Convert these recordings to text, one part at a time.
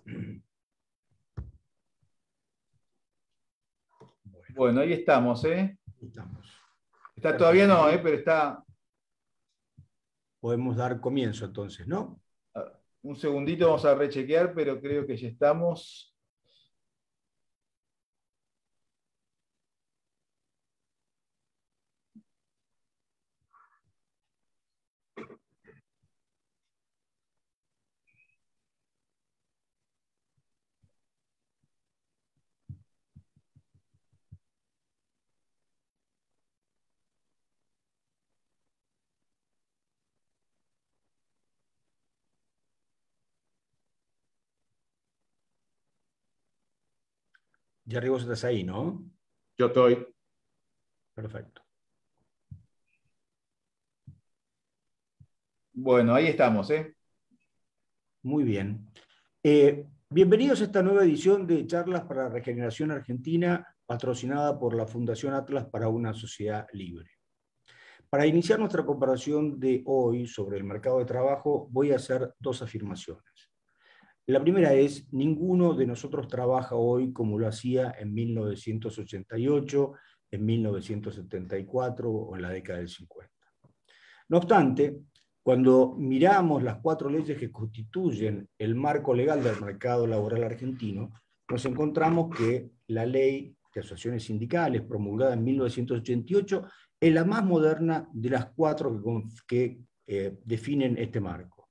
Bueno, ahí estamos, ¿eh? Estamos. Está todavía no, pero está... Podemos dar comienzo entonces, ¿no? Un segundito, vamos a rechequear, pero creo que ya estamos. Jerry, vos estás ahí, ¿no? Yo estoy. Perfecto. Bueno, ahí estamos, ¿eh? Muy bien. Bienvenidos a esta nueva edición de Charlas para la Regeneración Argentina, patrocinada por la Fundación Atlas para una Sociedad Libre. Para iniciar nuestra comparación de hoy sobre el mercado de trabajo, voy a hacer dos afirmaciones. La primera es, ninguno de nosotros trabaja hoy como lo hacía en 1988, en 1974 o en la década del 50. No obstante, cuando miramos las 4 leyes que constituyen el marco legal del mercado laboral argentino, nos encontramos que la ley de asociaciones sindicales, promulgada en 1988, es la más moderna de las 4 que definen este marco.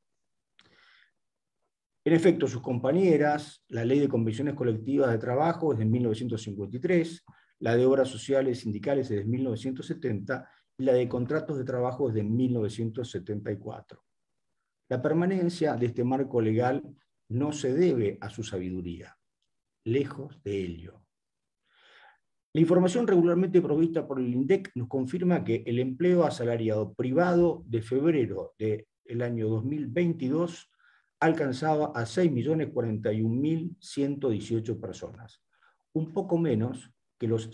En efecto, sus compañeras, la Ley de Convenciones Colectivas de Trabajo es de 1953, la de Obras Sociales Sindicales es de 1970 y la de Contratos de Trabajo es de 1974. La permanencia de este marco legal no se debe a su sabiduría, lejos de ello. La información regularmente provista por el INDEC nos confirma que el empleo asalariado privado de febrero del año 2022 alcanzaba a 6.041.118 personas, un poco menos que los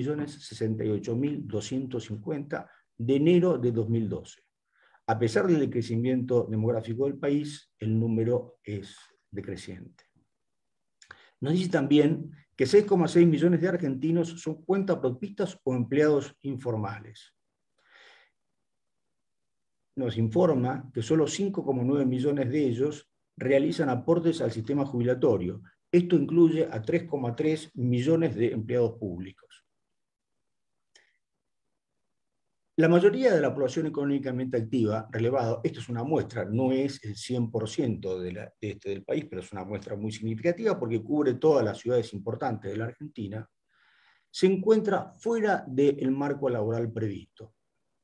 6.068.250 de enero de 2012. A pesar del decrecimiento demográfico del país, el número es decreciente. Nos dice también que 6,6 millones de argentinos son cuentapropistas o empleados informales. Nos informa que solo 5,9 millones de ellos realizan aportes al sistema jubilatorio. Esto incluye a 3,3 millones de empleados públicos. La mayoría de la población económicamente activa, relevado, esto es una muestra, no es el 100% del país, pero es una muestra muy significativa porque cubre todas las ciudades importantes de la Argentina, se encuentra fuera del marco laboral previsto.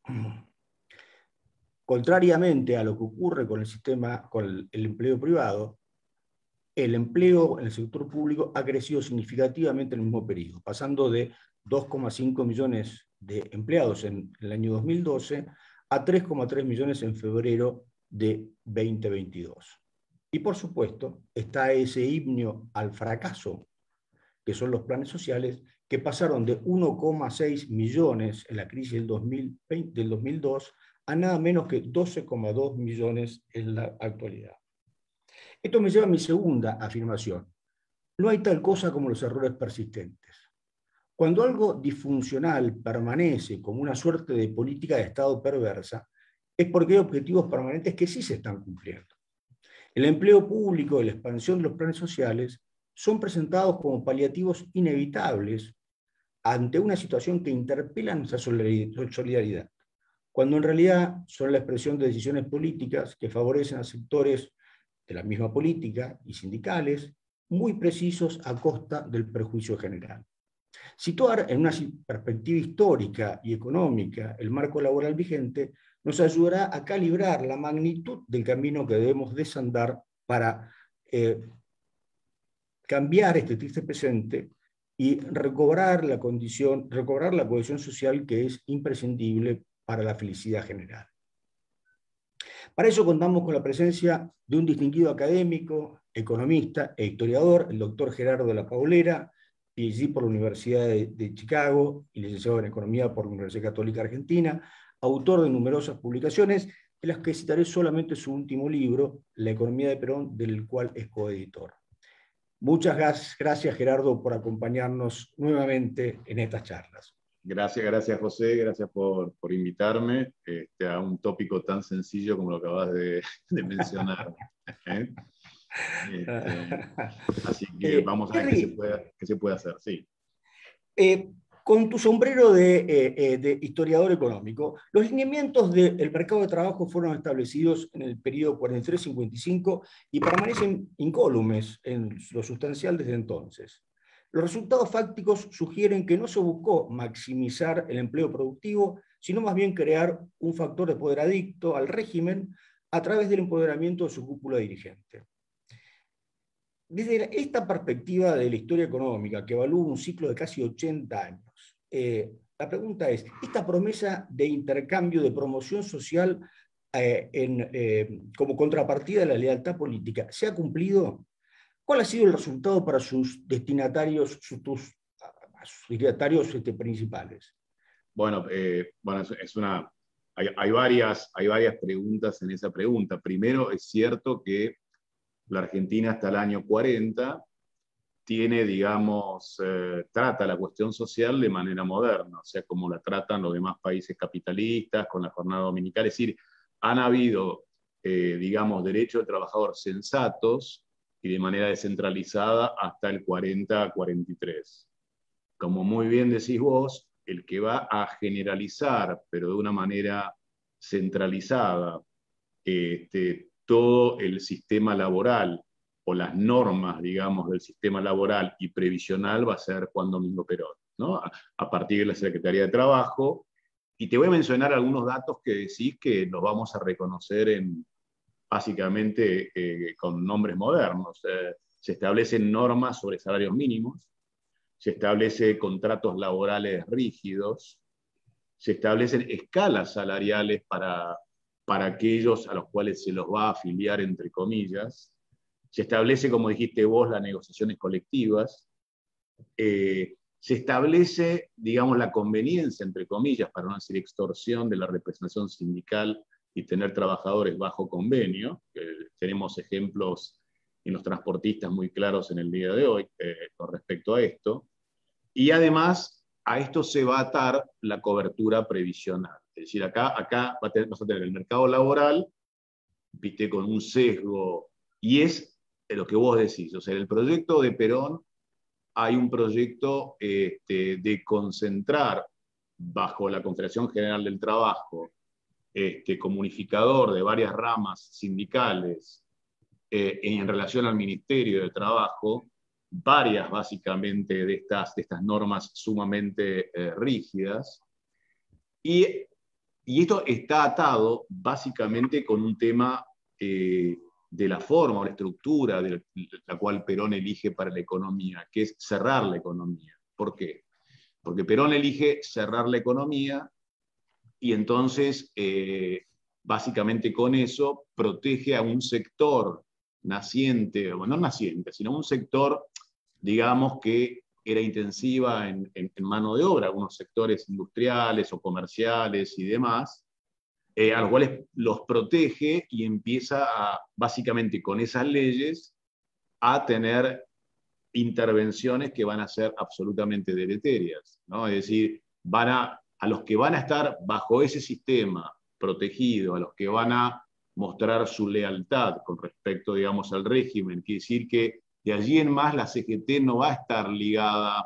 Contrariamente a lo que ocurre con el sistema, con el empleo privado, el empleo en el sector público ha crecido significativamente en el mismo periodo, pasando de 2,5 millones de empleados en el año 2012 a 3,3 millones en febrero de 2022. Y por supuesto está ese himno al fracaso, que son los planes sociales, que pasaron de 1,6 millones en la crisis del 2002 a nada menos que 12,2 millones en la actualidad. Esto me lleva a mi segunda afirmación. No hay tal cosa como los errores persistentes. Cuando algo disfuncional permanece como una suerte de política de Estado perversa, es porque hay objetivos permanentes que sí se están cumpliendo. El empleo público y la expansión de los planes sociales son presentados como paliativos inevitables ante una situación que interpela nuestra solidaridad, cuando en realidad son la expresión de decisiones políticas que favorecen a sectores de la misma política y sindicales muy precisos a costa del perjuicio general. Situar en una perspectiva histórica y económica el marco laboral vigente nos ayudará a calibrar la magnitud del camino que debemos desandar para cambiar este triste presente y recobrar la cohesión social que es imprescindible para la felicidad general. Para eso contamos con la presencia de un distinguido académico, economista e historiador, el doctor Gerardo de la Paulera, PhD por la Universidad de Chicago y licenciado en Economía por la Universidad Católica Argentina, autor de numerosas publicaciones, de las que citaré solamente su último libro, La economía de Perón, del cual es coeditor. Muchas gracias, Gerardo, por acompañarnos nuevamente en estas charlas. Gracias José, gracias por invitarme a un tópico tan sencillo como lo acabas de mencionar. ¿Eh? Así que vamos a ver qué se puede hacer. Sí. Con tu sombrero de historiador económico, los lineamientos del mercado de trabajo fueron establecidos en el periodo 43-55 y permanecen incólumes en lo sustancial desde entonces. Los resultados fácticos sugieren que no se buscó maximizar el empleo productivo, sino más bien crear un factor de poder adicto al régimen a través del empoderamiento de su cúpula dirigente. Desde esta perspectiva de la historia económica, que evalúa un ciclo de casi 80 años, la pregunta es, ¿esta promesa de intercambio de promoción social como contrapartida de la lealtad política se ha cumplido? ¿Cuál ha sido el resultado para sus destinatarios, sus destinatarios principales? Bueno, hay varias preguntas en esa pregunta. Primero, es cierto que la Argentina hasta el año 40 tiene, digamos, trata la cuestión social de manera moderna, o sea, como la tratan los demás países capitalistas, con la jornada dominical. Es decir, han habido, digamos, derechos del trabajador sensatos y de manera descentralizada hasta el 40-43. Como muy bien decís vos, el que va a generalizar, pero de una manera centralizada, todo el sistema laboral o las normas, digamos, del sistema laboral y previsional va a ser Juan Domingo Perón, ¿no? A partir de la Secretaría de Trabajo. Y te voy a mencionar algunos datos que decís que los vamos a reconocer básicamente con nombres modernos. Se establecen normas sobre salarios mínimos, se establecen contratos laborales rígidos, se establecen escalas salariales para aquellos a los cuales se los va a afiliar, entre comillas. Se establece, como dijiste vos, las negociaciones colectivas. Se establece, digamos, la conveniencia, entre comillas, para no decir extorsión, de la representación sindical y tener trabajadores bajo convenio. Tenemos ejemplos en los transportistas muy claros en el día de hoy con respecto a esto. Y además, a esto se va a atar la cobertura previsional. Es decir, acá vas a tener el mercado laboral, viste, con un sesgo, y es lo que vos decís. O sea, en el proyecto de Perón hay un proyecto de concentrar bajo la Confederación General del Trabajo, como unificador de varias ramas sindicales en relación al Ministerio de Trabajo, varias básicamente de estas normas sumamente rígidas, y esto está atado básicamente con un tema de la forma o la estructura de la cual Perón elige para la economía, que es cerrar la economía. ¿Por qué? Porque Perón elige cerrar la economía y entonces, básicamente con eso, protege a un sector naciente, bueno, no naciente, sino un sector, digamos, que era intensiva en mano de obra, algunos sectores industriales o comerciales y demás, a los cuales los protege y empieza básicamente con esas leyes, a tener intervenciones que van a ser absolutamente deleterias, ¿no? Es decir, a los que van a estar bajo ese sistema protegido, a los que van a mostrar su lealtad con respecto, digamos, al régimen, quiere decir que de allí en más la CGT no va a estar ligada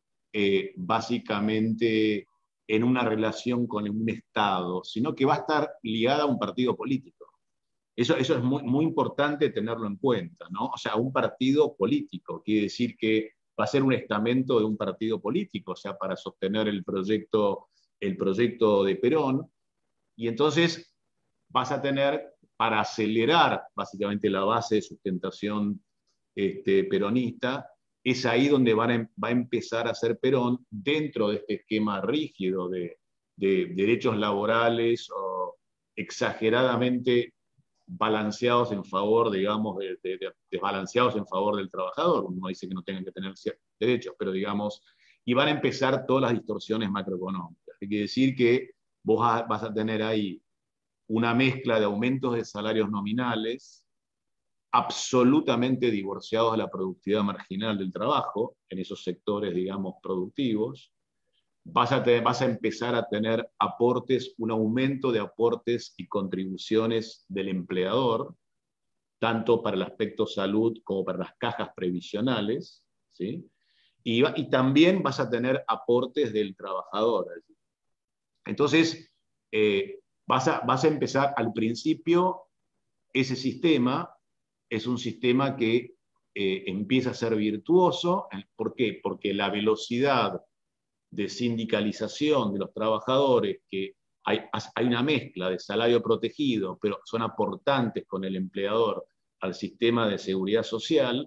básicamente en una relación con un Estado, sino que va a estar ligada a un partido político. Eso es muy importante tenerlo en cuenta, ¿no? O sea, un partido político, quiere decir que va a ser un estamento de un partido político, o sea, para sostener el proyecto de Perón, y entonces vas a tener, para acelerar básicamente la base de sustentación peronista, es ahí donde va a empezar a hacer Perón dentro de este esquema rígido de derechos laborales o exageradamente balanceados en favor, digamos, desbalanceados en favor del trabajador. Uno dice que no tengan que tener ciertos derechos, pero digamos, y van a empezar todas las distorsiones macroeconómicas. Quiere decir que vos vas a tener ahí una mezcla de aumentos de salarios nominales absolutamente divorciados de la productividad marginal del trabajo, en esos sectores, digamos, productivos. Vas a empezar a tener aportes, un aumento de aportes y contribuciones del empleador, tanto para el aspecto salud como para las cajas previsionales, ¿sí? Y también vas a tener aportes del trabajador. Entonces, vas a empezar al principio, ese sistema es un sistema que empieza a ser virtuoso. ¿Por qué? Porque la velocidad de sindicalización de los trabajadores, que hay una mezcla de salario protegido, pero son aportantes con el empleador al sistema de seguridad social,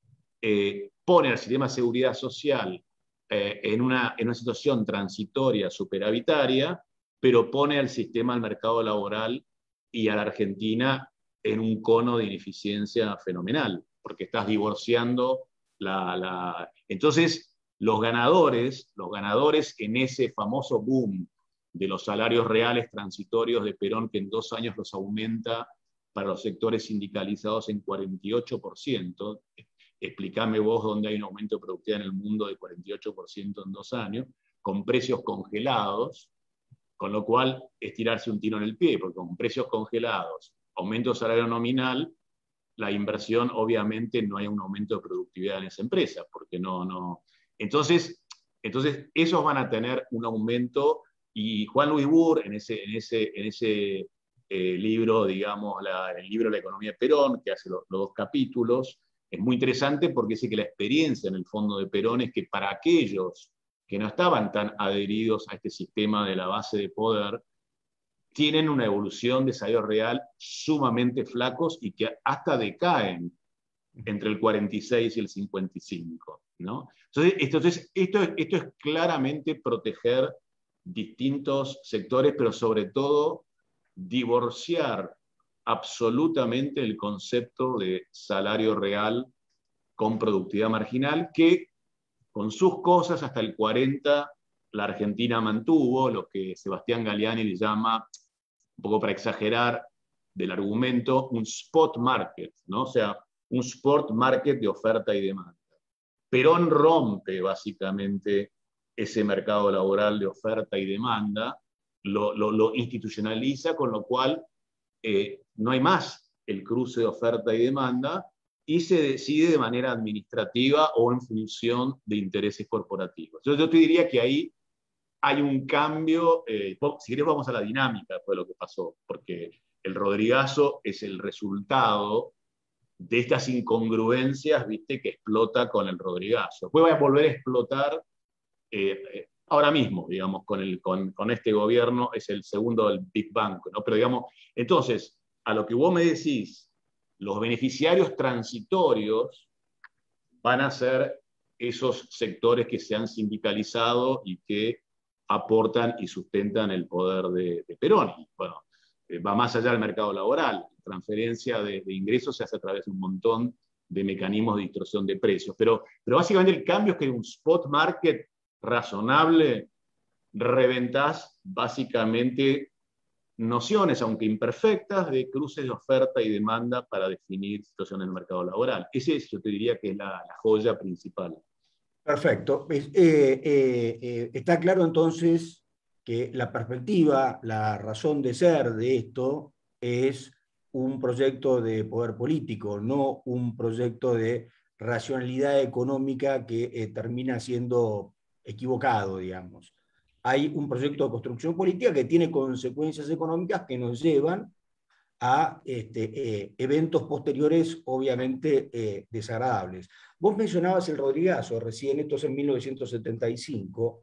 pone al sistema de seguridad social en una situación transitoria, superavitaria, pero pone al sistema del mercado laboral y a la Argentina en un cono de ineficiencia fenomenal, porque estás divorciando Entonces, los ganadores en ese famoso boom de los salarios reales transitorios de Perón, que en 2 años los aumenta para los sectores sindicalizados en 48%, explícame vos dónde hay un aumento de productividad en el mundo de 48% en 2 años, con precios congelados, con lo cual es tirarse un tiro en el pie, porque con precios congelados, aumento de salario nominal, la inversión obviamente no hay un aumento de productividad en esa empresa, porque no. Entonces esos van a tener un aumento, y Juan Luis Burr en ese libro, digamos, el libro La economía de Perón, que hace los 2 capítulos, es muy interesante porque dice que la experiencia en el fondo de Perón es que para aquellos que no estaban tan adheridos a este sistema de la base de poder, tienen una evolución de salario real sumamente flacos y que hasta decaen entre el 46 y el 55, ¿no? Entonces esto es claramente proteger distintos sectores, pero sobre todo divorciar absolutamente el concepto de salario real con productividad marginal, que con sus cosas hasta el 40 la Argentina mantuvo, lo que Sebastián Galiani le llama, un poco para exagerar del argumento, un spot market, ¿no? O sea, un spot market de oferta y demanda. Perón rompe básicamente ese mercado laboral de oferta y demanda, lo institucionaliza, con lo cual no hay más el cruce de oferta y demanda, y se decide de manera administrativa o en función de intereses corporativos. Entonces yo te diría que ahí hay un cambio. Si querés vamos a la dinámica de lo que pasó, porque el Rodrigazo es el resultado de estas incongruencias, ¿viste?, que explota con el Rodrigazo. Después va a volver a explotar ahora mismo, digamos, con este gobierno, es el segundo del Big Bang, ¿no? Pero digamos, entonces, a lo que vos me decís, los beneficiarios transitorios van a ser esos sectores que se han sindicalizado y que aportan y sustentan el poder de Perón. Y, bueno, va más allá del mercado laboral. La transferencia de ingresos se hace a través de un montón de mecanismos de distorsión de precios. Pero básicamente el cambio es que en un spot market razonable reventás básicamente nociones, aunque imperfectas, de cruces de oferta y demanda para definir situaciones en el mercado laboral. Ese yo te diría que es la joya principal. Perfecto. Está claro entonces que la perspectiva, la razón de ser de esto es un proyecto de poder político, no un proyecto de racionalidad económica que termina siendo equivocado, digamos. Hay un proyecto de construcción política que tiene consecuencias económicas que nos llevan a eventos posteriores obviamente desagradables. Vos mencionabas el Rodrigazo recién, esto es en 1975.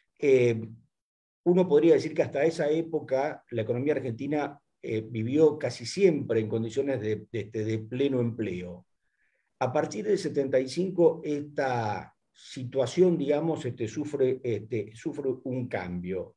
Uno podría decir que hasta esa época la economía argentina vivió casi siempre en condiciones de pleno empleo. A partir del 75 esta situación, digamos, sufre un cambio.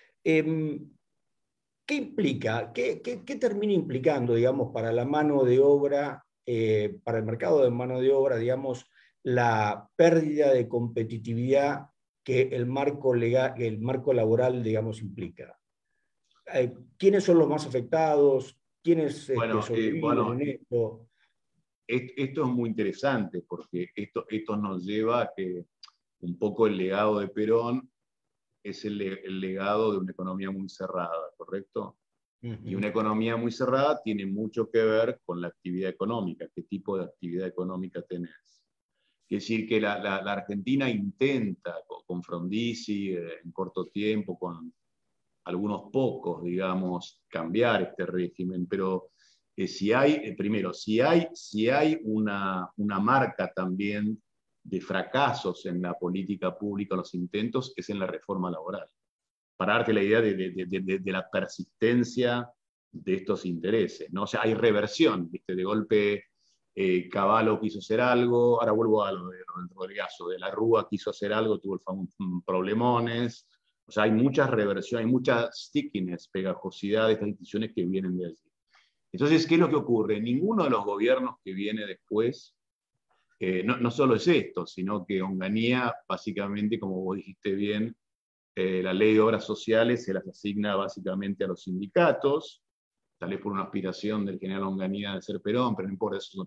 ¿Qué implica? ¿Qué termina implicando, digamos, para la mano de obra, para el mercado de mano de obra, digamos, la pérdida de competitividad que el marco laboral, digamos, implica? ¿Quiénes son los más afectados? ¿Quiénes sobreviven en esto? esto es muy interesante porque esto nos lleva a que un poco el legado de Perón es el legado de una economía muy cerrada, ¿correcto? Y una economía muy cerrada tiene mucho que ver con la actividad económica, qué tipo de actividad económica tenés. Es decir, que la Argentina intenta, con Frondizi, en corto tiempo, con algunos pocos, digamos, cambiar este régimen, pero si hay, primero, si hay una marca también de fracasos en la política pública, los intentos, es en la reforma laboral. Para darte la idea de la persistencia de estos intereses, ¿no? O sea, hay reversión, ¿viste? De golpe Cavallo quiso hacer algo, ahora vuelvo a lo del Rodrigazo, de la Rúa quiso hacer algo, tuvo el famoso problemones, o sea, hay mucha reversión, hay mucha stickiness, pegajosidad de estas instituciones que vienen de allí. Entonces, ¿qué es lo que ocurre? Ninguno de los gobiernos que viene después, no solo es esto, sino que Onganía, básicamente, como vos dijiste bien, la ley de obras sociales se las asigna básicamente a los sindicatos, tal vez por una aspiración del general Onganía de ser Perón, pero no importa, eso es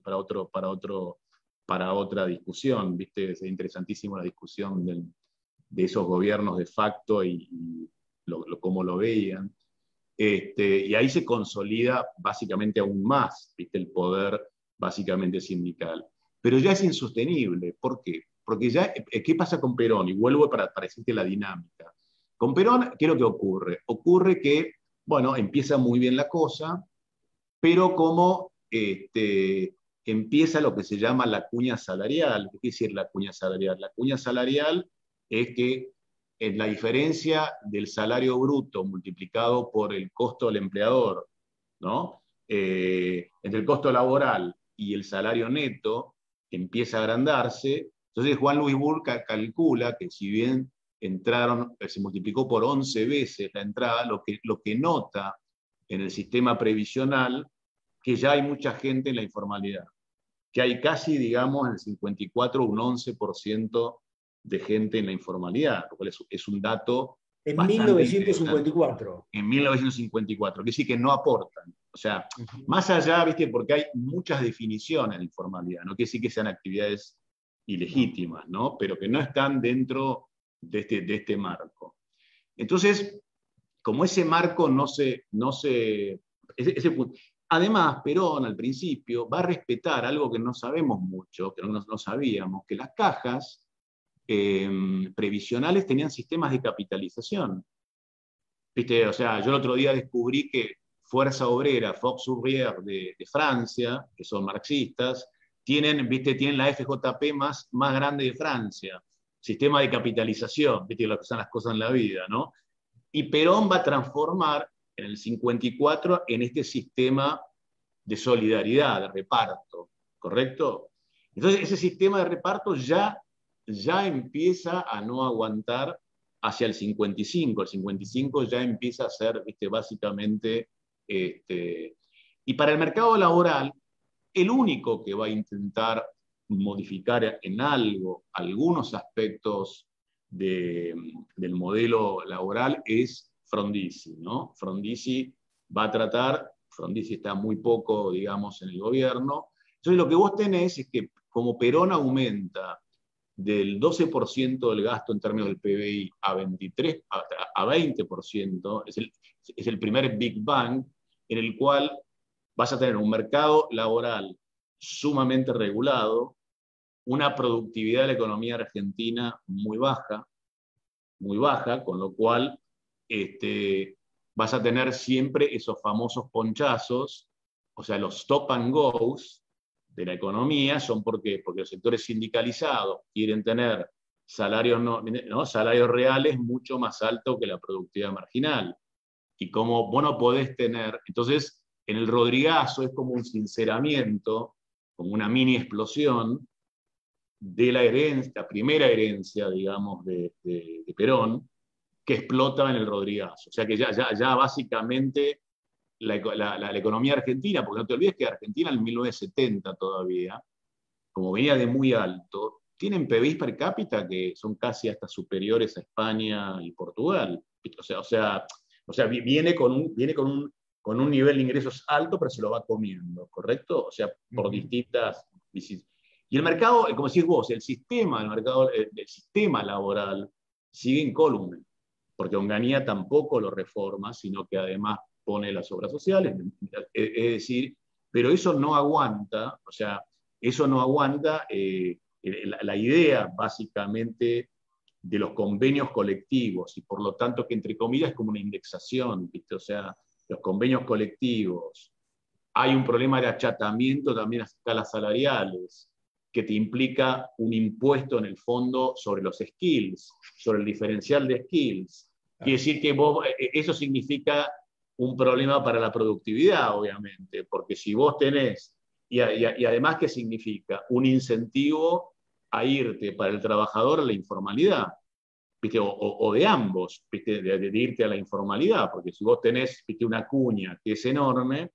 para otra discusión, ¿viste? Es interesantísimo la discusión de esos gobiernos de facto y cómo lo veían. Y ahí se consolida básicamente aún más, ¿viste? El poder básicamente sindical. Pero ya es insostenible. ¿Por qué? Porque ya, ¿qué pasa con Perón? Y vuelvo para decirte la dinámica. Con Perón, ¿qué es lo que ocurre? Ocurre que, bueno, empieza muy bien la cosa, pero como empieza lo que se llama la cuña salarial. ¿Qué quiere decir la cuña salarial? La cuña salarial es que en la diferencia del salario bruto multiplicado por el costo del empleador, ¿no? Entre el costo laboral y el salario neto, empieza a agrandarse. Entonces Juan Luis Burke calcula que si bien se multiplicó por 11 veces la entrada, lo que nota en el sistema previsional, que ya hay mucha gente en la informalidad, que hay casi, digamos, en el 54, un 11% de gente en la informalidad, lo cual es un dato en bastante 1954. En 1954, que sí que no aportan. O sea, más allá, ¿viste? Porque hay muchas definiciones de informalidad, no quiere decir que sean actividades ilegítimas, ¿no? Pero que no están dentro de este marco. Entonces, como ese marco además, Perón al principio va a respetar algo que no sabemos mucho, que no sabíamos, que las cajas previsionales tenían sistemas de capitalización. ¿Viste? O sea, yo el otro día descubrí que Fuerza Obrera, Fox Ouvrier de Francia, que son marxistas, tienen la FJP más grande de Francia, sistema de capitalización, ¿viste? Lo que son las cosas en la vida, ¿no? Y Perón va a transformar en el 54 en este sistema de solidaridad, de reparto, ¿correcto? Entonces ese sistema de reparto ya empieza a no aguantar hacia el 55. El 55 ya empieza a ser, ¿viste? Básicamente, y para el mercado laboral, el único que va a intentar modificar en algo algunos aspectos del modelo laboral es Frondizi, ¿no? Frondizi está muy poco, digamos, en el gobierno. Entonces lo que vos tenés es que como Perón aumenta del 12% del gasto en términos del PBI a 20%, es el primer Big Bang en el cual vas a tener un mercado laboral sumamente regulado, una productividad de la economía argentina muy baja, con lo cual vas a tener siempre esos famosos ponchazos, o sea, los stop and goes de la economía son porque los sectores sindicalizados quieren tener salarios, salarios reales mucho más altos que la productividad marginal. Y como vos no podés tener, entonces en el Rodrigazo es como un sinceramiento, como una mini explosión de la primera herencia, digamos, de Perón, que explota en el Rodrigazo. O sea que ya básicamente la economía argentina, porque no te olvides que Argentina en 1970 todavía, como venía de muy alto, tienen PBI per cápita que son casi hasta superiores a España y Portugal. O sea viene con un nivel de ingresos alto, pero se lo va comiendo, ¿correcto? O sea, por distintas Y el mercado, como decís vos, el sistema laboral sigue incólume, porque Onganía tampoco lo reforma, sino que además pone las obras sociales, es decir, pero eso no aguanta, o sea, eso no aguanta la idea básicamente de los convenios colectivos, y por lo tanto que entre comillas es como una indexación, ¿viste? O sea, los convenios colectivos, hay un problema de achatamiento también a escalas salariales, que te implica un impuesto en el fondo sobre los skills, sobre el diferencial de skills. Quiere decir que eso significa un problema para la productividad, obviamente, porque si vos tenés, y además, ¿qué significa? Un incentivo a irte para el trabajador a la informalidad, ¿viste? O de ambos, ¿viste? De irte a la informalidad, porque si vos tenés, ¿viste? Una cuña que es enorme,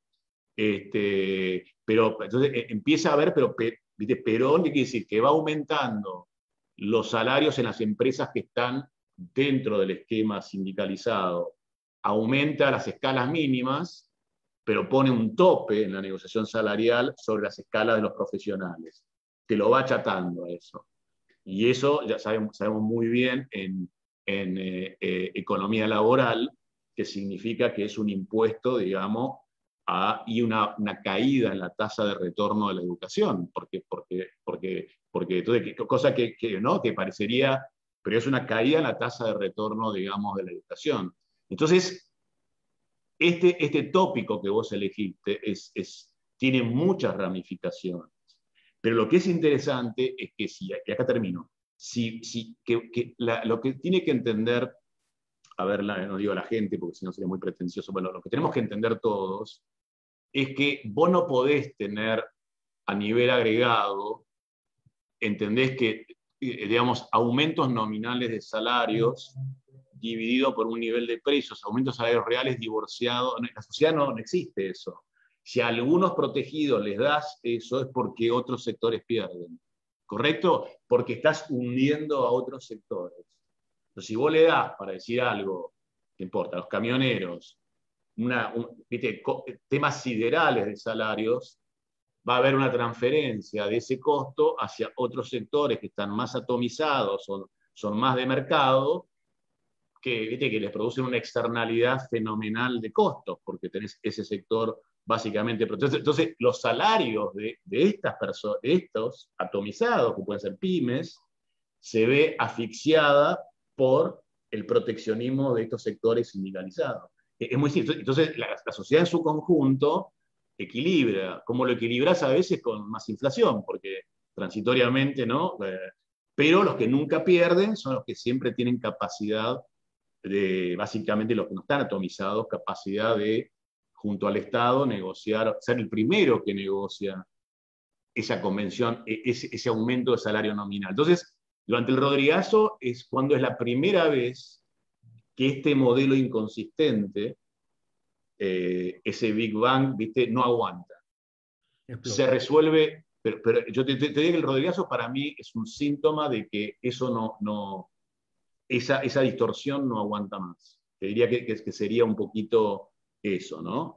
pero entonces empieza a haber, ¿viste? Perón, ¿qué quiere decir? Que va aumentando los salarios en las empresas que están dentro del esquema sindicalizado, aumenta las escalas mínimas, pero pone un tope en la negociación salarial sobre las escalas de los profesionales. Te lo va achatando a eso. Y eso ya sabemos muy bien en economía laboral, que significa que es un impuesto, digamos, y una caída en la tasa de retorno de la educación, porque entonces, cosa ¿no? Que parecería, pero es una caída en la tasa de retorno, digamos, de la educación. Entonces, este tópico que vos elegiste tiene muchas ramificaciones, pero lo que es interesante es que, y acá termino, lo que tiene que entender, a ver, no digo la gente, porque si no sería muy pretencioso, bueno, lo que tenemos que entender todos es que vos no podés tener a nivel agregado, entendés que, digamos, aumentos nominales de salarios dividido por un nivel de precios, aumentos de salarios reales divorciados. En la sociedad no existe eso. Si a algunos protegidos les das eso es porque otros sectores pierden. ¿Correcto? Porque estás hundiendo a otros sectores. Entonces, si vos le das, para decir algo, no importa, a los camioneros, ¿viste? Temas siderales de salarios, va a haber una transferencia de ese costo hacia otros sectores que están más atomizados, son más de mercado, ¿viste? Que les producen una externalidad fenomenal de costos, porque tenés ese sector básicamente. Entonces los salarios de estas personas, de estos atomizados, que pueden ser pymes, se ve asfixiada por el proteccionismo de estos sectores sindicalizados. Es muy simple. Entonces la sociedad en su conjunto equilibra. ¿Cómo lo equilibras? A veces con más inflación, porque transitoriamente, ¿no? Pero los que nunca pierden son los que siempre tienen capacidad básicamente los que no están atomizados, capacidad de, junto al Estado, negociar, ser el primero que negocia esa convención, ese aumento de salario nominal. Entonces, durante el Rodrigazo es cuando es la primera vez que este modelo inconsistente, ese Big Bang, ¿viste? No aguanta. Explota. Se resuelve, pero yo te digo que el Rodrigazo para mí es un síntoma de que eso esa distorsión no aguanta más. Te diría que sería un poquito eso, ¿no?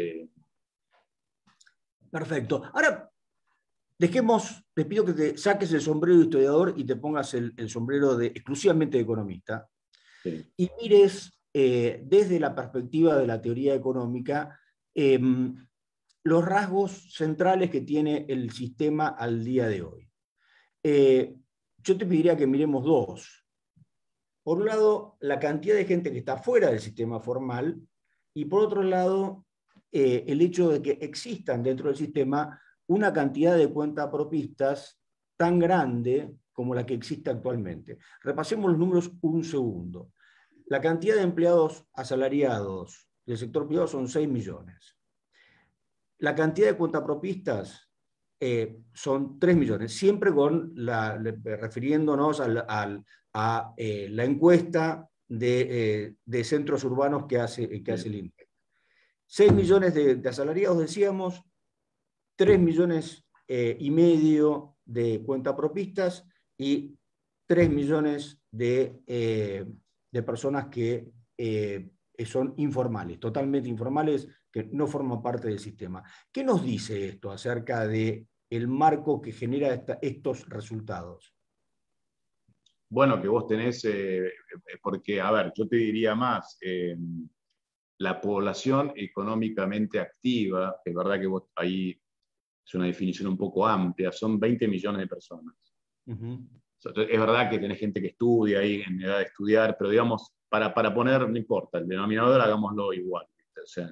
Perfecto. Ahora, te pido que te saques el sombrero de historiador y te pongas el sombrero exclusivamente de economista, sí, y mires desde la perspectiva de la teoría económica los rasgos centrales que tiene el sistema al día de hoy. Yo te pediría que miremos dos. Por un lado, la cantidad de gente que está fuera del sistema formal, y por otro lado, el hecho de que existan dentro del sistema una cantidad de cuentapropistas tan grande como la que existe actualmente. Repasemos los números un segundo. La cantidad de empleados asalariados del sector privado son 6 millones. La cantidad de cuentapropistas son 3 millones, siempre refiriéndonos a la encuesta de centros urbanos que hace el INDEC. 6 millones de asalariados, decíamos, 3 millones y medio de cuentapropistas y 3 millones de personas que son informales, totalmente informales, que no forman parte del sistema. ¿Qué nos dice esto acerca de el marco que genera estos resultados? Bueno, que vos tenés, porque, a ver, yo te diría más, la población económicamente activa, es verdad que vos ahí es una definición un poco amplia, son 20 millones de personas. Es verdad que tenés gente que estudia ahí en edad de estudiar, pero digamos, para poner, no importa, el denominador hagámoslo igual. O sea,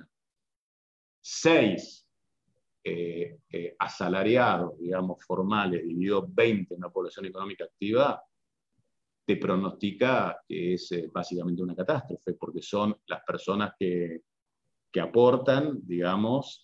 6 asalariados, digamos, formales, dividido 20 en la población económica activa, te pronostica que es básicamente una catástrofe, porque son las personas que aportan, digamos,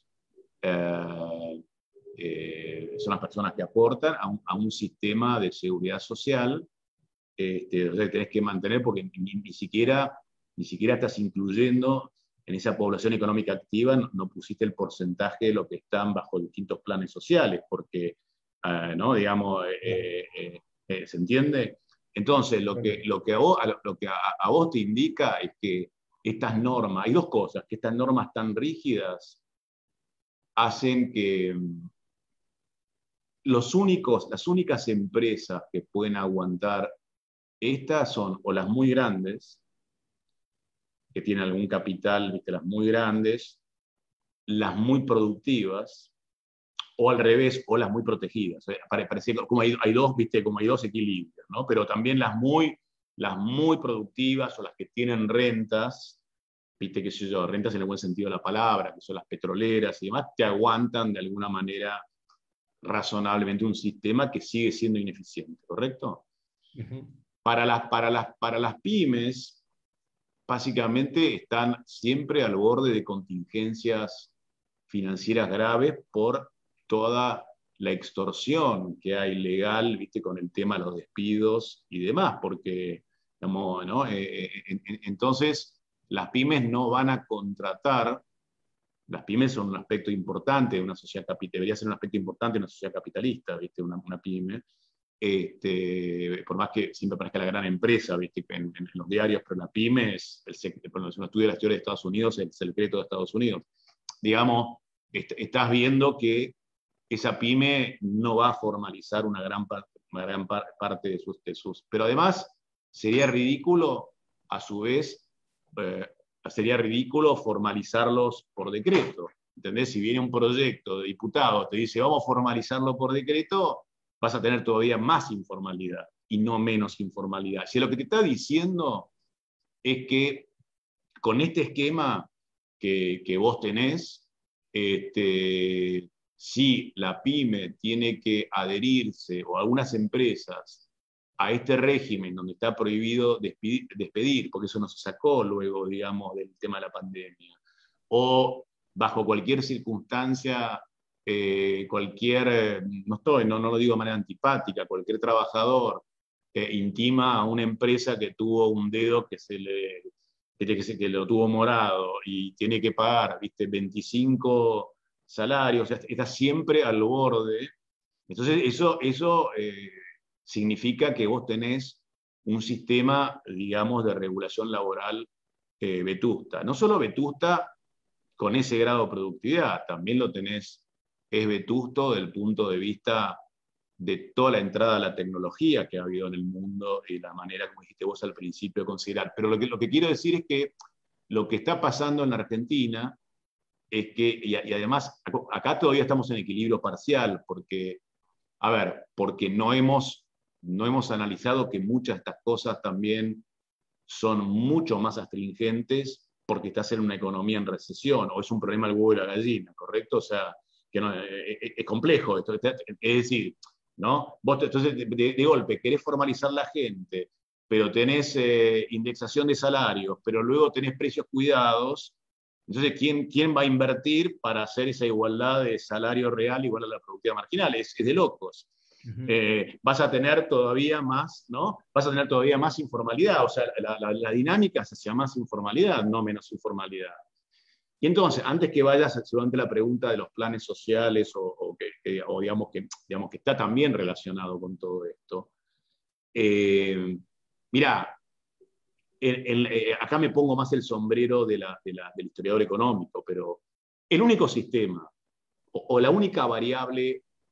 son las personas que aportan a un sistema de seguridad social, o sea, que tenés que mantener, porque ni siquiera estás incluyendo en esa población económica activa, no pusiste el porcentaje de lo que están bajo distintos planes sociales, porque, ¿no? Digamos, ¿se entiende? Entonces, lo que a vos te indica es que estas normas, hay dos cosas, que estas normas tan rígidas hacen que las únicas empresas que pueden aguantar estas son o las muy grandes, que tienen algún capital, ¿viste? Las muy grandes, las muy productivas, o al revés, o las muy protegidas. Parece como hay dos, ¿viste? Como hay dos equilibrios, ¿no? Pero también las muy productivas o las que tienen rentas, ¿viste? Qué sé yo, rentas en el buen sentido de la palabra, que son las petroleras y demás, te aguantan de alguna manera razonablemente un sistema que sigue siendo ineficiente, ¿correcto? Para las pymes, básicamente están siempre al borde de contingencias financieras graves por toda la extorsión que hay legal, ¿viste? Con el tema de los despidos y demás, porque, digamos, ¿no? Entonces, las pymes no van a contratar. Las pymes son un aspecto importante de una sociedad capitalista, debería ser un aspecto importante de una sociedad capitalista, ¿viste? Una pyme. Por más que siempre parezca la gran empresa, ¿viste? En los diarios, pero la pyme es, si uno estudia la historia de Estados Unidos, es el secreto de Estados Unidos. Digamos, estás viendo que esa pyme no va a formalizar una gran parte de sus. Pero además, sería ridículo, a su vez, sería ridículo formalizarlos por decreto. ¿Entendés? Si viene un proyecto de diputados, te dice, vamos a formalizarlo por decreto, vas a tener todavía más informalidad y no menos informalidad. Si lo que te está diciendo es que con este esquema que vos tenés, si la pyme tiene que adherirse, o algunas empresas, a este régimen donde está prohibido despedir, porque eso no se sacó luego, digamos, del tema de la pandemia, o bajo cualquier circunstancia, no lo digo de manera antipática, cualquier trabajador intima a una empresa que tuvo un dedo que lo tuvo morado y tiene que pagar, ¿viste? 25 salarios, está siempre al borde. Entonces, eso significa que vos tenés un sistema, digamos, de regulación laboral vetusta. No solo vetusta con ese grado de productividad, también lo tenés, es vetusto desde el punto de vista de toda la entrada a la tecnología que ha habido en el mundo y la manera, como dijiste vos al principio, de considerar. Pero lo que quiero decir es que lo que está pasando en la Argentina es que, y además, acá todavía estamos en equilibrio parcial, porque no hemos analizado que muchas de estas cosas también son mucho más astringentes porque estás en una economía en recesión, o es un problema del huevo y la gallina, ¿correcto? O sea, que no, es complejo esto. Es decir, ¿no? Vos entonces de golpe querés formalizar la gente, pero tenés indexación de salarios, pero luego tenés precios cuidados. Entonces, ¿quién va a invertir para hacer esa igualdad de salario real igual a la productividad marginal? Es de locos. Vas a tener todavía más, ¿no? Vas a tener todavía más informalidad, o sea, la dinámica es hacia más informalidad, no menos informalidad. Y entonces, antes que vayas seguramente la pregunta de los planes sociales, o digamos que está también relacionado con todo esto, mirá, acá me pongo más el sombrero del historiador económico, pero el único sistema, o la única variable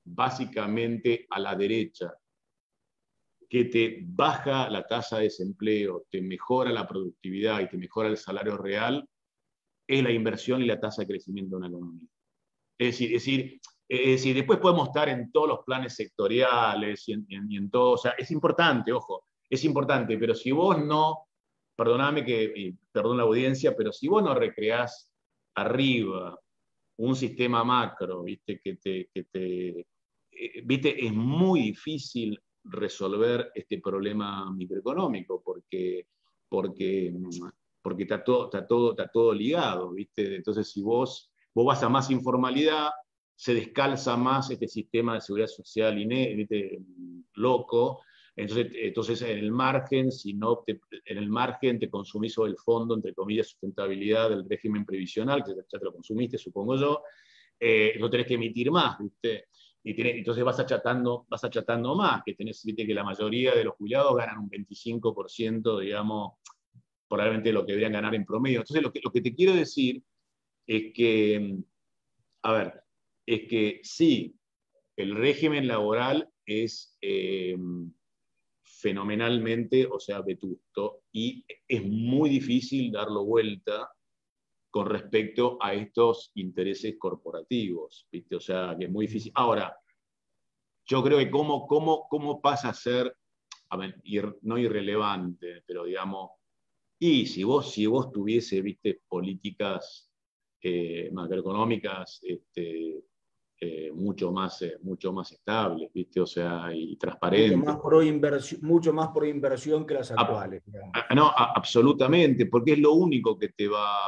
básicamente a la derecha, que te baja la tasa de desempleo, te mejora la productividad y te mejora el salario real, es la inversión y la tasa de crecimiento de una economía. Es decir, después podemos estar en todos los planes sectoriales y en todo, o sea, es importante, ojo, es importante, pero si vos no, perdóname perdón la audiencia, pero si vos no recreás arriba un sistema macro, ¿viste? ¿Viste? Es muy difícil resolver este problema microeconómico porque está todo ligado, ¿viste? Entonces, si vos vas a más informalidad, se descalza más este sistema de seguridad social ¿viste? Loco. Entonces en el margen, en el margen te consumís sobre el fondo, entre comillas, sustentabilidad del régimen previsional, que ya te lo consumiste, supongo yo, no tenés que emitir más, ¿viste? Entonces vas achatando más, ¿viste? Que la mayoría de los jubilados ganan un 25%, digamos, probablemente lo que deberían ganar en promedio. Entonces lo que te quiero decir es que, a ver, es que sí, el régimen laboral es fenomenalmente, o sea, vetusto, y es muy difícil darlo vuelta con respecto a estos intereses corporativos, ¿viste? O sea, que es muy difícil. Ahora, yo creo que cómo pasa a ser, a ver, no irrelevante, pero digamos, y si vos tuviese, ¿viste? Políticas macroeconómicas mucho más estables, ¿viste? O sea, y transparentes. Mucho más por inversión que las actuales. No, absolutamente, porque es lo único que te va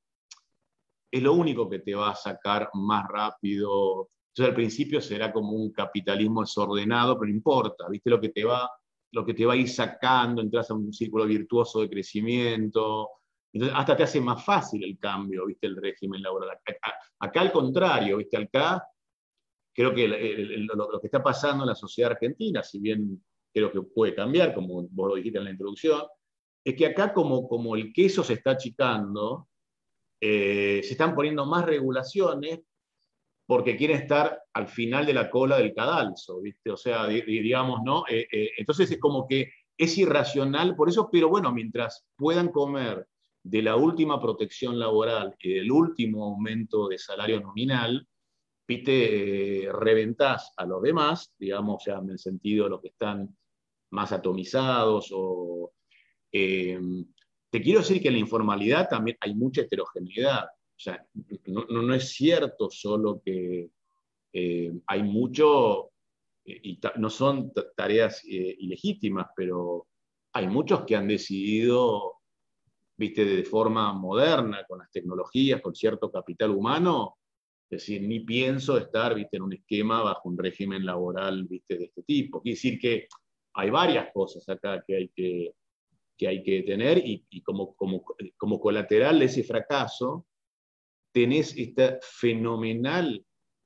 a sacar más rápido. Entonces al principio será como un capitalismo desordenado, pero no importa, ¿viste? Lo que te va a ir sacando, entras a un círculo virtuoso de crecimiento. Entonces, hasta te hace más fácil el cambio, ¿viste? El régimen laboral. Acá al contrario, ¿viste? Acá creo que lo que está pasando en la sociedad argentina, si bien creo que puede cambiar, como vos lo dijiste en la introducción, es que acá como el queso se está achicando, se están poniendo más regulaciones porque quieren estar al final de la cola del cadalso, ¿viste? O sea, digamos, ¿no? Entonces es como que es irracional por eso, pero bueno, mientras puedan comer de la última protección laboral y del último aumento de salario nominal, ¿viste? Reventás a los demás, digamos, o sea, en el sentido de los que están más atomizados o... te quiero decir que en la informalidad también hay mucha heterogeneidad. O sea, no es cierto solo que hay mucho, y no son tareas ilegítimas, pero hay muchos que han decidido, ¿viste? De forma moderna, con las tecnologías, con cierto capital humano, es decir, ni pienso estar, ¿viste? En un esquema bajo un régimen laboral, ¿viste? De este tipo. Quiere decir que hay varias cosas acá que hay que tener y como colateral de ese fracaso tenés esta fenomenal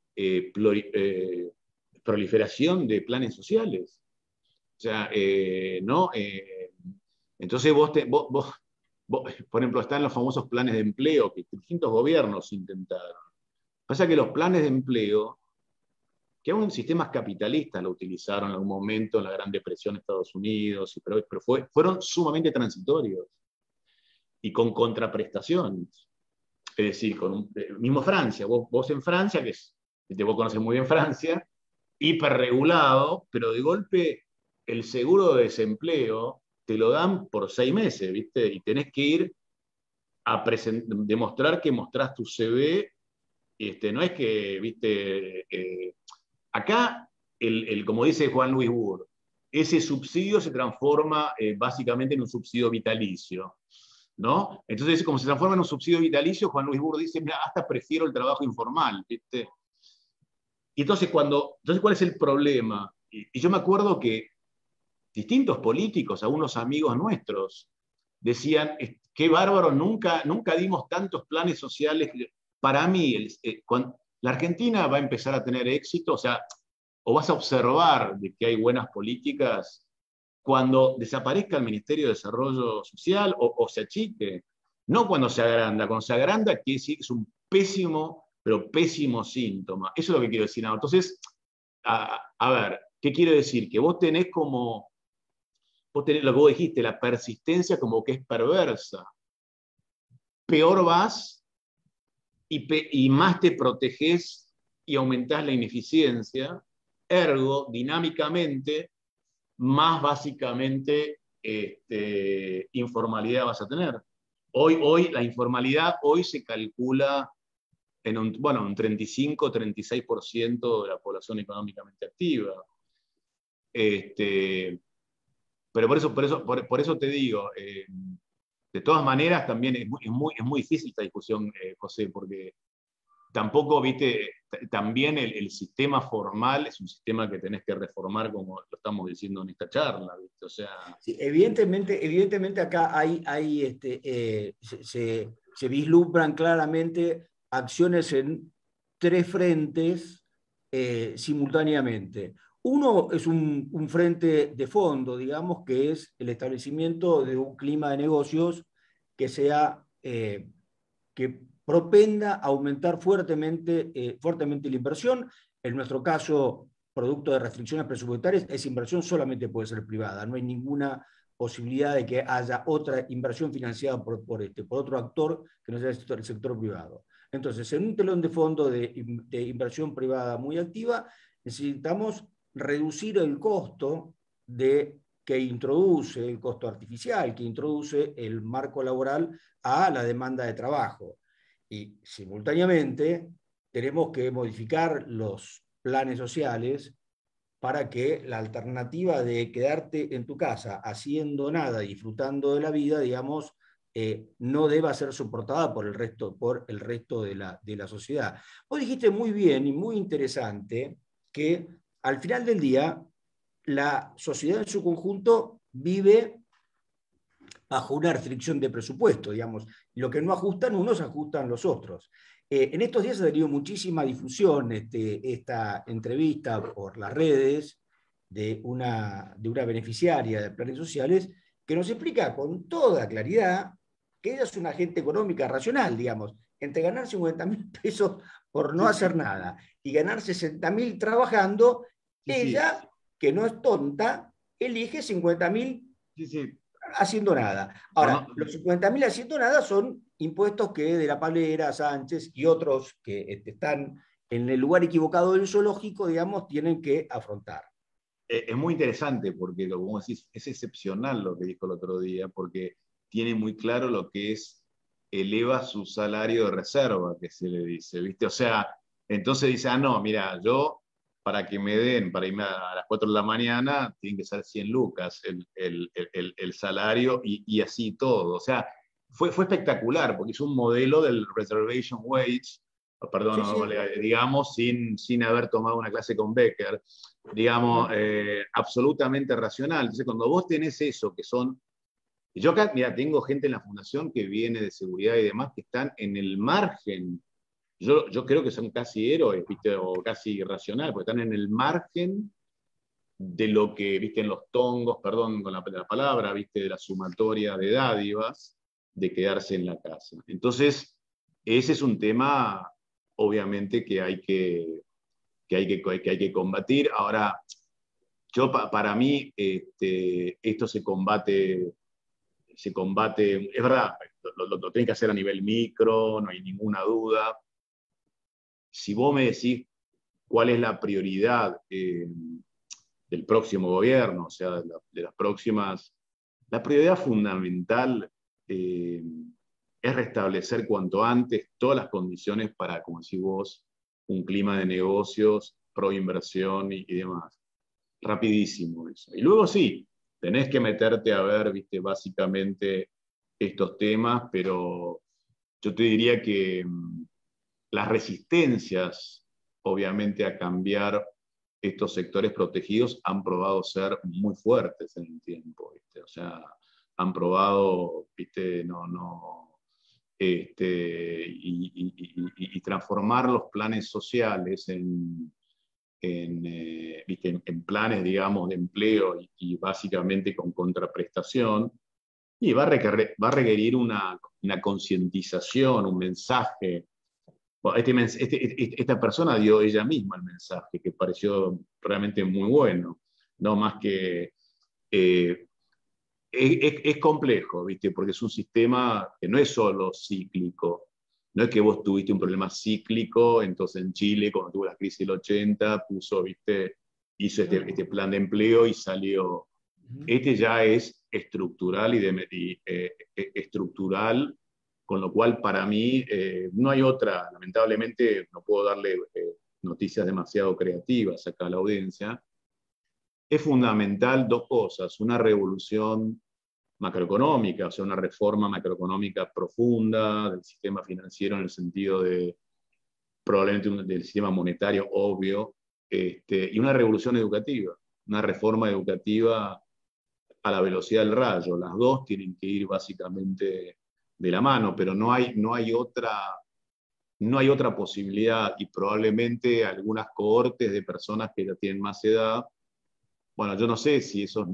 proliferación de planes sociales. O sea, ¿no? Entonces vos, por ejemplo, están los famosos planes de empleo que distintos gobiernos intentaron. Pasa que los planes de empleo, que aún sistemas capitalistas lo utilizaron en algún momento en la Gran Depresión de Estados Unidos, pero fueron sumamente transitorios y con contraprestaciones. Es decir, mismo Francia, vos en Francia, vos conocés muy bien Francia, hiperregulado, pero de golpe el seguro de desempleo te lo dan por 6 meses, ¿viste? Y tenés que ir a demostrar que mostrás tu CV. No es que, ¿viste? Acá, como dice Juan Luis Burr, ese subsidio se transforma básicamente en un subsidio vitalicio, ¿no? Entonces, como se transforma en un subsidio vitalicio, Juan Luis Burr dice, mira, hasta prefiero el trabajo informal, ¿viste? Y entonces, ¿cuál es el problema? Y yo me acuerdo que distintos políticos, algunos amigos nuestros, decían, qué bárbaro, nunca dimos tantos planes sociales. Para mí, la Argentina va a empezar a tener éxito, o sea, o vas a observar de que hay buenas políticas cuando desaparezca el Ministerio de Desarrollo Social o se achique, no cuando se agranda. Cuando se agranda quiere decir que es un pésimo, pero pésimo síntoma. Eso es lo que quiero decir. Entonces, a ver, ¿qué quiero decir? Que vos tenés como, vos tenés lo que vos dijiste, la persistencia como que es perversa. Peor vas y más te protegés y aumentás la ineficiencia, ergo, dinámicamente, más básicamente informalidad vas a tener. Hoy la informalidad hoy se calcula en un 35-36% de la población económicamente activa. Pero por eso te digo, de todas maneras también es muy difícil esta discusión, José, porque tampoco, viste, también el sistema formal es un sistema que tenés que reformar, como lo estamos diciendo en esta charla, ¿viste? O sea... Sí, evidentemente acá se vislumbran claramente acciones en tres frentes simultáneamente. Uno es un frente de fondo, digamos, que es el establecimiento de un clima de negocios que sea, que propenda a aumentar fuertemente la inversión. En nuestro caso, producto de restricciones presupuestarias, esa inversión solamente puede ser privada. No hay ninguna posibilidad de que haya otra inversión financiada por otro actor que no sea el sector privado. Entonces, en un telón de fondo de inversión privada muy activa, necesitamos reducir el costo que introduce, el costo artificial que introduce el marco laboral a la demanda de trabajo. Y simultáneamente tenemos que modificar los planes sociales para que la alternativa de quedarte en tu casa haciendo nada, disfrutando de la vida, digamos, no deba ser soportada por el resto de la sociedad. Vos dijiste muy bien y muy interesante que al final del día la sociedad en su conjunto vive bajo una restricción de presupuesto, digamos. Lo que no ajustan unos, ajustan los otros. En estos días ha tenido muchísima difusión esta entrevista por las redes de una beneficiaria de planes sociales que nos explica con toda claridad que ella es una agente económica racional, digamos, entre ganar 50.000 pesos por no hacer nada y ganar 60.000 trabajando, ella, que no es tonta, elige 50.000 haciendo nada. Ahora, los 50.000 haciendo nada son impuestos que de la Palera, Sánchez y otros que están en el lugar equivocado del zoológico, digamos, tienen que afrontar. Es muy interesante porque, como decís, es excepcional lo que dijo el otro día, porque tiene muy claro lo que es eleva su salario de reserva, que se le dice, ¿viste? O sea, entonces dice, no, mira, yo para que me den, para irme a las 4 de la mañana, tienen que ser 100 lucas el salario y así todo. O sea, fue espectacular, porque es un modelo del reservation wage, perdón, sí. Digamos, sin haber tomado una clase con Becker, digamos, absolutamente racional. Entonces, cuando vos tenés eso, que son... Yo acá, mira, tengo gente en la fundación que viene de seguridad y demás, que están en el margen. Yo creo que son casi héroes, ¿viste? O casi irracionales, porque están en el margen de lo que, ¿viste? En los tongos, perdón con la palabra, ¿viste? De la sumatoria de dádivas, de quedarse en la casa. Entonces, ese es un tema, obviamente, que hay que combatir. Ahora, para mí, esto se combate, es verdad, lo tenés que hacer a nivel micro, no hay ninguna duda. Si vos me decís cuál es la prioridad del próximo gobierno, o sea, de las próximas, la prioridad fundamental es restablecer cuanto antes todas las condiciones para, como decís vos, un clima de negocios, pro inversión y demás. Rapidísimo eso. Y luego sí, tenés que meterte a ver, viste, básicamente estos temas, pero yo te diría que las resistencias, obviamente, a cambiar estos sectores protegidos han probado ser muy fuertes en el tiempo, ¿viste? O sea, han probado, ¿viste? Y transformar los planes sociales en planes, digamos, de empleo y básicamente con contraprestación, y va a requerir una concientización, un mensaje. Esta persona dio ella misma el mensaje, que pareció realmente muy bueno, no más que... es complejo, ¿viste? Porque es un sistema que no es solo cíclico. No es que vos tuviste un problema cíclico, entonces en Chile, cuando tuvo la crisis del 80, puso, ¿viste? Hizo este plan de empleo y salió. Este ya es estructural estructural, con lo cual para mí no hay otra, lamentablemente no puedo darle noticias demasiado creativas acá a la audiencia. Es fundamental dos cosas: una revolución macroeconómica, o sea, una reforma macroeconómica profunda del sistema financiero en el sentido de probablemente del sistema monetario, obvio, y una revolución educativa, una reforma educativa a la velocidad del rayo. Las dos tienen que ir básicamente de la mano, pero no hay otra posibilidad, y probablemente algunas cohortes de personas que ya tienen más edad, bueno, yo no sé si esos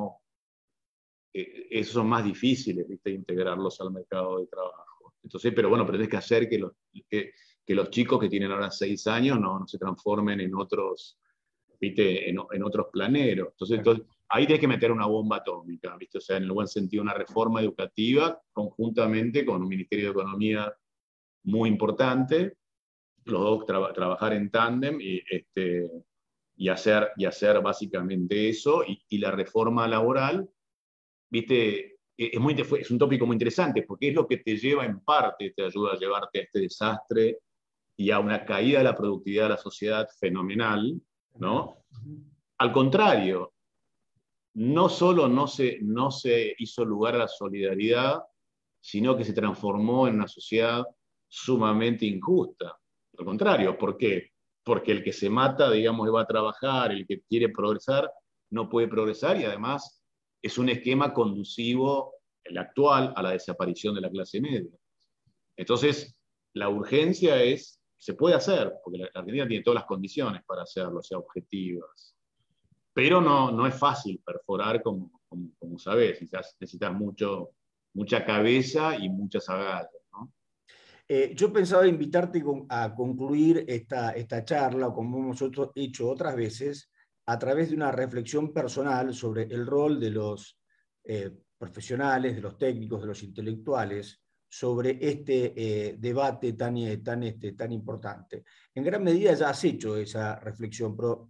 son más difíciles, ¿viste? Integrarlos al mercado de trabajo. Entonces, pero bueno, pero tenés que hacer que los chicos que tienen ahora 6 años no se transformen en otros, ¿viste? En otros planeros. Entonces, ahí tenés que meter una bomba atómica, ¿viste? O sea, en el buen sentido, una reforma educativa conjuntamente con un Ministerio de Economía muy importante, los dos trabajar en tándem y hacer básicamente eso, y la reforma laboral, ¿viste? Es un tópico muy interesante, porque es lo que te lleva en parte, te ayuda a llevarte a este desastre y a una caída de la productividad de la sociedad fenomenal, ¿no? Al contrario, no solo no se hizo lugar a la solidaridad, sino que se transformó en una sociedad sumamente injusta. Al contrario, ¿por qué? Porque el que se mata, digamos, va a trabajar, el que quiere progresar, no puede progresar, y además es un esquema conducivo, el actual, a la desaparición de la clase media. Entonces, la urgencia se puede hacer, porque la Argentina tiene todas las condiciones para hacerlo, o sea, objetivas. Pero no es fácil perforar, como sabés, necesitas mucha cabeza y muchas agallas, ¿no? Yo pensaba invitarte a concluir esta charla, como hemos hecho otras veces, a través de una reflexión personal sobre el rol de los profesionales, de los técnicos, de los intelectuales, sobre este debate tan importante. En gran medida ya has hecho esa reflexión, pero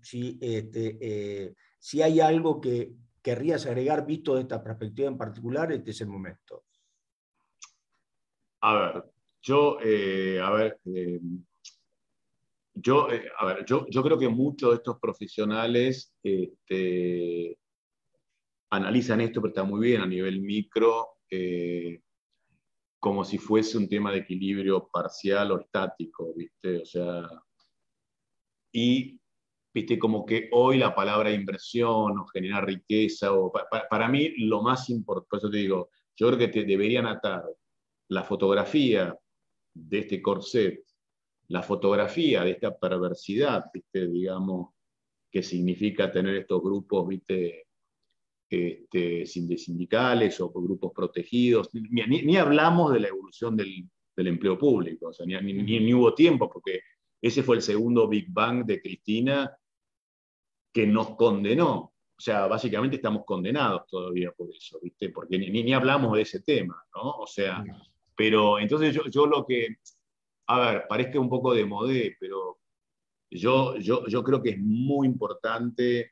si hay algo que querrías agregar visto de esta perspectiva en particular, este es el momento. A ver, yo creo que muchos de estos profesionales analizan esto, pero está muy bien a nivel micro, como si fuese un tema de equilibrio parcial o estático, ¿viste? O sea, y ¿viste? Como que hoy la palabra inversión o generar riqueza, para mí lo más importante, por eso te digo, yo creo que te deberían atar la fotografía de este corset, la fotografía de esta perversidad, ¿viste? Digamos, que significa tener estos grupos, ¿viste? Sindicales o grupos protegidos. Ni hablamos de la evolución del empleo público, o sea, ni hubo tiempo, porque ese fue el segundo Big Bang de Cristina, que nos condenó. O sea, básicamente estamos condenados todavía por eso, ¿viste? Porque ni hablamos de ese tema, ¿no? O sea, pero entonces yo lo que, a ver, parezca un poco de modé, pero yo creo que es muy importante,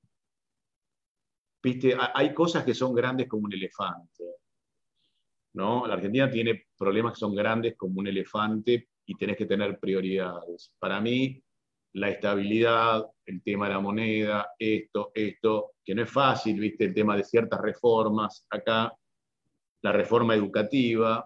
¿viste? Hay cosas que son grandes como un elefante, ¿no? La Argentina tiene problemas que son grandes como un elefante y tenés que tener prioridades. Para mí, la estabilidad, el tema de la moneda, esto, que no es fácil, ¿viste? El tema de ciertas reformas acá, la reforma educativa,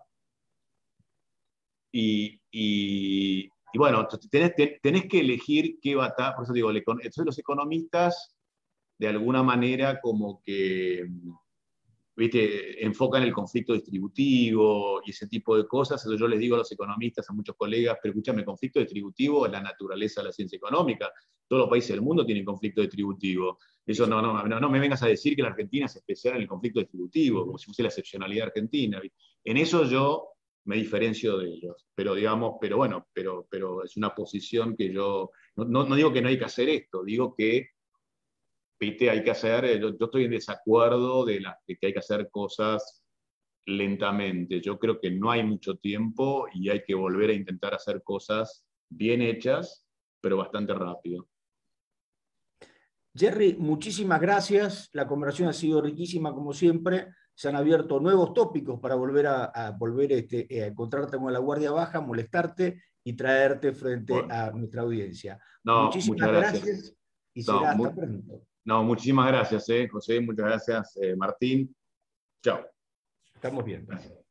y bueno, tenés que elegir qué batalla, por eso digo, entonces los economistas, de alguna manera, como que, ¿viste? Enfocan el conflicto distributivo y ese tipo de cosas. Entonces yo les digo a los economistas, a muchos colegas, pero escúchame, el conflicto distributivo es la naturaleza de la ciencia económica. Todos los países del mundo tienen conflicto distributivo. Eso no me vengas a decir que la Argentina es especial en el conflicto distributivo, como si fuese la excepcionalidad argentina. En eso yo me diferencio de ellos. Pero digamos, pero es una posición que yo, no digo que no hay que hacer esto, digo que viste, hay que hacer, yo estoy en desacuerdo de que hay que hacer cosas lentamente. Yo creo que no hay mucho tiempo y hay que volver a intentar hacer cosas bien hechas, pero bastante rápido. Jerry, muchísimas gracias. La conversación ha sido riquísima como siempre. Se han abierto nuevos tópicos para volver a encontrarte con la guardia baja, molestarte y traerte frente a nuestra audiencia. No, Muchísimas muchas gracias. gracias y No, será hasta pronto. No, muchísimas gracias, José. Muchas gracias, Martín. Chao. Estamos bien. Gracias.